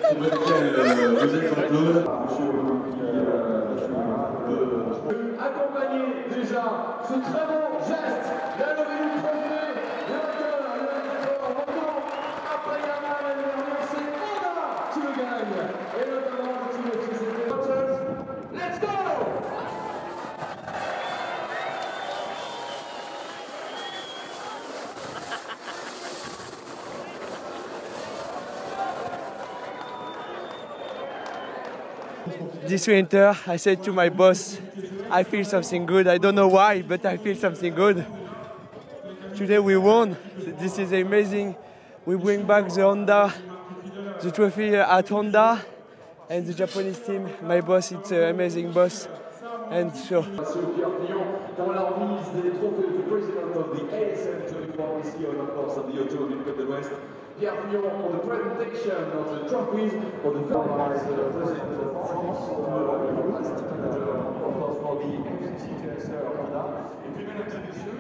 Accompagner déjà ce très bon geste, la levée du trophée, le vainqueur, après Yamal, l'année dernière, c'est Honda qui le gagne, et notamment qui le fait. Let's go! This winter, I said to my boss, I feel something good. I don't know why, but I feel something good. Today we won. This is amazing. We bring back the Honda, the trophy at Honda, and the Japanese team. My boss, it's an amazing boss. And so. Pour la remise des trophées du président of the ASM 24 this year, and of course of the Auto Olympique de l'Ouest. Pierre Fillon for the presentation of the trophies for the president of France, of course for the FCC TSR Honda. Et puis, mesdames et messieurs,